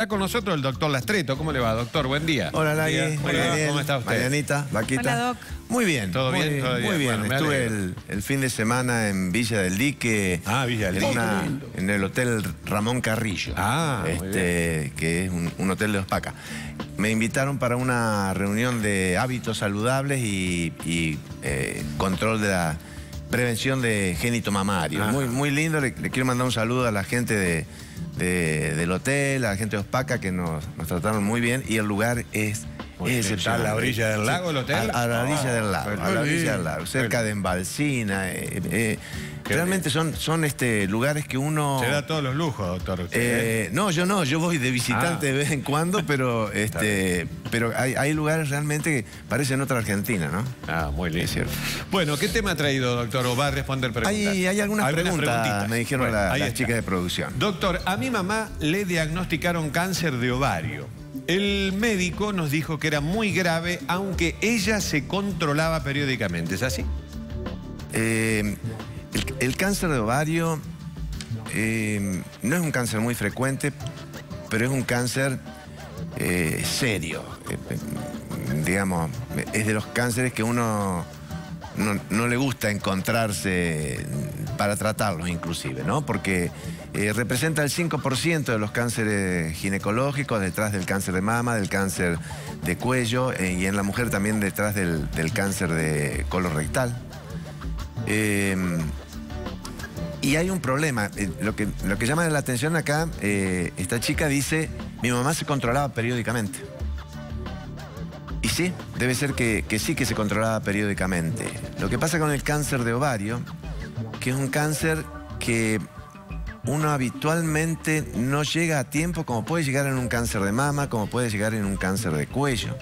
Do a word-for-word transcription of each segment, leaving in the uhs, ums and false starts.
Está con nosotros el doctor Lastreto. ¿Cómo le va, doctor? Buen día. Hola, Lagui. Muy bien. ¿Cómo está usted? Marianita, Vaquita. Hola, Doc. Muy bien. ¿Todo muy, bien? ¿Todo bien? Muy bien. Bueno, Estuve el, el fin de semana en Villa del Dique. Ah, Villa del en, Dique. una- en el Hotel Ramón Carrillo. Ah, muy este, que es un, un hotel de Ospaca. Me invitaron para una reunión de hábitos saludables y, y, eh, control de la prevención de génito mamario. Ajá. Muy, muy lindo. Le, le quiero mandar un saludo a la gente de, de- del hotel, a la gente de Ospaca, que nos, nos trataron muy bien. Y el lugar es Muy bien. ¿Está a la excepcional. orilla del lago el hotel? A, a la orilla Ah, del lago, bueno, a la muy orilla bien. del lago, cerca Bueno. de Embalsina. eh, eh, Qué realmente son, son este, lugares que uno... Se da todos los lujos, doctor. Usted, ¿eh? Eh, no, yo no, yo voy de visitante Ah. de vez en cuando, pero este, pero hay, hay lugares realmente que parecen otra Argentina, ¿no? Ah, muy lindo. Es cierto. Bueno, ¿qué tema ha traído, doctor? ¿O va a responder preguntas? Hay, hay algunas, preguntas, preguntitas. me dijeron Bueno, la- ahí las está. chicas de producción. Doctor, a mi mamá le diagnosticaron cáncer de ovario. El médico nos dijo que era muy grave, aunque ella se controlaba periódicamente. ¿Es así? Eh, el, el cáncer de ovario eh, no es un cáncer muy frecuente, pero es un cáncer eh, serio. Eh, eh, digamos, es de los cánceres que uno no, no le gusta encontrarse para tratarlos inclusive, ¿no? Porque eh, representa el cinco por ciento de los cánceres ginecológicos, detrás del cáncer de mama, del cáncer de cuello eh, y en la mujer también detrás del, del cáncer de colorectal. Eh, y hay un problema. Eh, lo, que, lo que llama la atención acá, eh, esta chica dice, mi mamá se controlaba periódicamente. Y sí, debe ser que, que sí que se controlaba periódicamente. Lo que pasa con el cáncer de ovario, que es un cáncer que uno habitualmente no llega a tiempo, como puede llegar en un cáncer de mama, como puede llegar en un cáncer de cuello.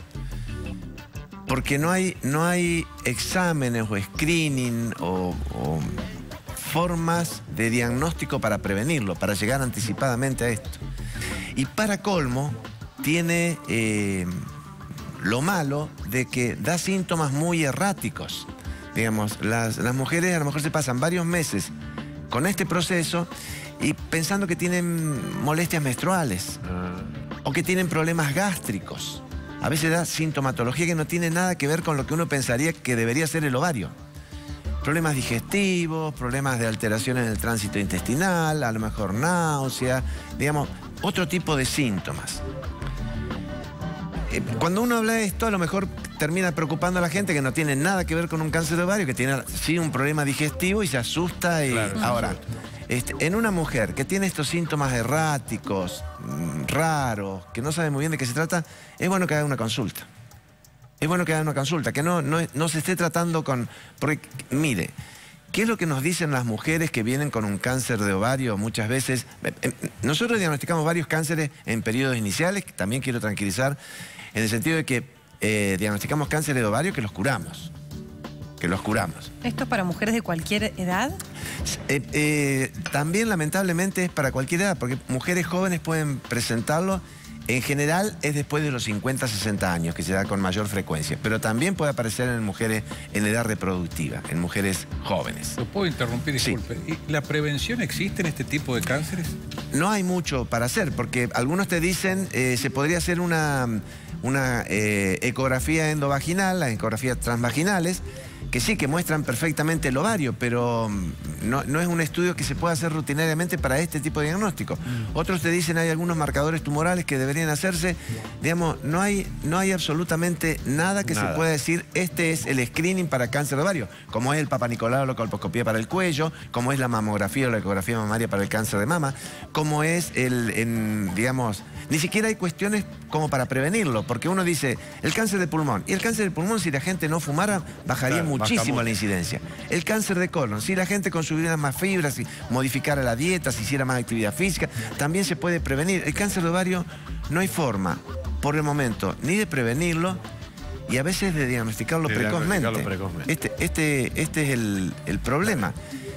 Porque no hay, no hay exámenes o screening o, o formas de diagnóstico para prevenirlo, para llegar anticipadamente a esto. Y para colmo, tiene eh, lo malo de que da síntomas muy erráticos. Digamos, las, las mujeres a lo mejor se pasan varios meses con este proceso y pensando que tienen molestias menstruales o que tienen problemas gástricos. A veces da sintomatología que no tiene nada que ver con lo que uno pensaría que debería ser el ovario. Problemas digestivos, problemas de alteraciones en el tránsito intestinal, a lo mejor náusea, digamos, otro tipo de síntomas. Eh, Cuando uno habla de esto, a lo mejor termina preocupando a la gente que no tiene nada que ver con un cáncer de ovario, que tiene sí un problema digestivo y se asusta. Y... Claro, Ahora, este, en una mujer que tiene estos síntomas erráticos, mm, raros, que no sabe muy bien de qué se trata, es bueno que haga una consulta. Es bueno que haga una consulta, que no, no, no se esté tratando con... Porque, mire, ¿qué es lo que nos dicen las mujeres que vienen con un cáncer de ovario muchas veces? Eh, eh, Nosotros diagnosticamos varios cánceres en periodos iniciales, que también quiero tranquilizar, en el sentido de que eh, diagnosticamos cánceres de ovario que los curamos. Que los curamos. ¿Esto es para mujeres de cualquier edad? Eh, eh, también lamentablemente es para cualquier edad, porque mujeres jóvenes pueden presentarlo. En general es después de los cincuenta, sesenta años que se da con mayor frecuencia, pero también puede aparecer en mujeres en edad reproductiva, en mujeres jóvenes. ¿Lo puedo interrumpir? Sí. Disculpe. ¿Y ¿La prevención existe en este tipo de cánceres? No hay mucho para hacer, porque algunos te dicen, eh, se podría hacer una, una eh, ecografía endovaginal, las ecografías transvaginales, que sí, que muestran perfectamente el ovario, pero no, no es un estudio que se pueda hacer rutinariamente para este tipo de diagnóstico. Mm. Otros te dicen, hay algunos marcadores tumorales que deberían hacerse. Digamos, no hay, no hay absolutamente nada que Nada. se pueda decir, este es el screening para cáncer de ovario, como es el Papa Nicolau o la colposcopía para el cuello, como es la mamografía o la ecografía mamaria para el cáncer de mama, como es el, en, digamos, ni siquiera hay cuestiones como para prevenirlo, porque uno dice, el cáncer de pulmón, y el cáncer de pulmón, si la gente no fumara, bajaría Claro, baja muchísimo mucho. la incidencia. El cáncer de colon, si la gente consumiera más fibras, si modificara la dieta, si hiciera más actividad física, también se puede prevenir. El cáncer de ovario no hay forma, por el momento, ni de prevenirlo, y a veces de diagnosticarlo De precozmente. diagnosticarlo precozmente. Este, este, este es el, el problema.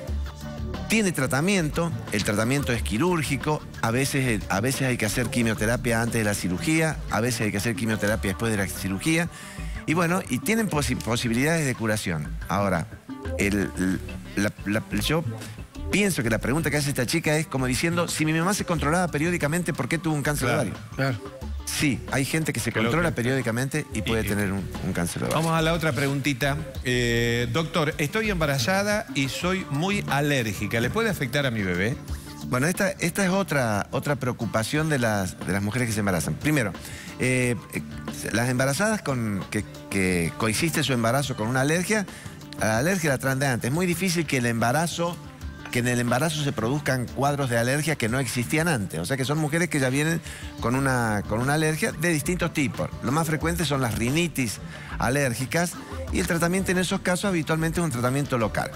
Tiene tratamiento, el tratamiento es quirúrgico, a veces, a veces hay que hacer quimioterapia antes de la cirugía, a veces hay que hacer quimioterapia después de la cirugía, y bueno, y tienen posi posibilidades de curación. Ahora, el, la, la, yo pienso que la pregunta que hace esta chica es como diciendo, si mi mamá se controlaba periódicamente, ¿por qué tuvo un cáncer Claro, de ovario? Claro. Sí, hay gente que se Creo controla que- periódicamente y puede y- tener un, un cáncer de ovario. Vamos a la otra preguntita. Eh, doctor, estoy embarazada y soy muy alérgica. ¿Le puede afectar a mi bebé? Bueno, esta, esta es otra, otra preocupación de las, de las mujeres que se embarazan. Primero, eh, eh, las embarazadas con, que, que coexiste su embarazo con una alergia, a la alergia la traen de antes. Es muy difícil que el embarazo, que en el embarazo se produzcan cuadros de alergia que no existían antes. O sea que son mujeres que ya vienen con una, con una alergia de distintos tipos. Lo más frecuente son las rinitis alérgicas y el tratamiento en esos casos habitualmente es un tratamiento local.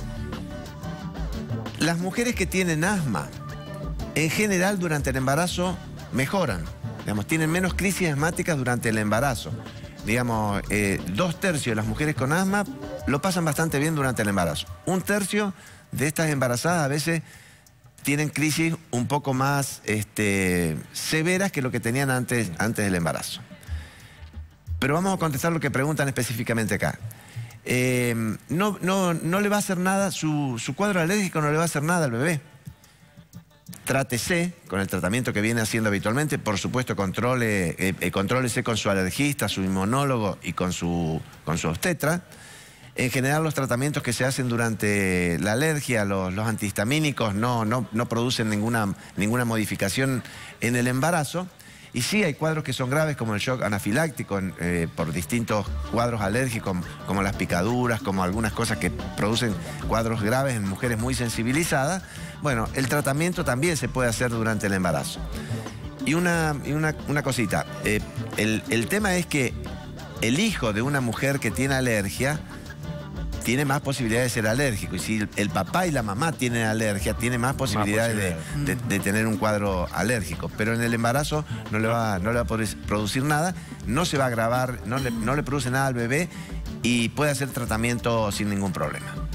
Las mujeres que tienen asma, en general durante el embarazo mejoran, digamos, tienen menos crisis asmáticas durante el embarazo. Digamos, eh, dos tercios de las mujeres con asma lo pasan bastante bien durante el embarazo. Un tercio de estas embarazadas a veces tienen crisis un poco más este, severas que lo que tenían antes, antes del embarazo. Pero vamos a contestar lo que preguntan específicamente acá. Eh, no, no, no le va a hacer nada, su, su cuadro alérgico no le va a hacer nada al bebé. Trátese con el tratamiento que viene haciendo habitualmente, por supuesto controle, eh, eh, contrólese con su alergista, su inmunólogo y con su, con su obstetra. En general los tratamientos que se hacen durante la alergia, los, los antihistamínicos no, no, no producen ninguna, ninguna modificación en el embarazo. Y sí hay cuadros que son graves como el shock anafiláctico eh, por distintos cuadros alérgicos como las picaduras, como algunas cosas que producen cuadros graves en mujeres muy sensibilizadas. Bueno, el tratamiento también se puede hacer durante el embarazo. Y una, y una, una cosita, eh, el, el tema es que el hijo de una mujer que tiene alergia tiene más posibilidades de ser alérgico. Y si el, el papá y la mamá tienen alergia, tiene más posibilidades, de, de, de tener un cuadro alérgico. Pero en el embarazo no le va, no le va a poder producir nada, no se va a agravar, no le, no le produce nada al bebé y puede hacer tratamiento sin ningún problema.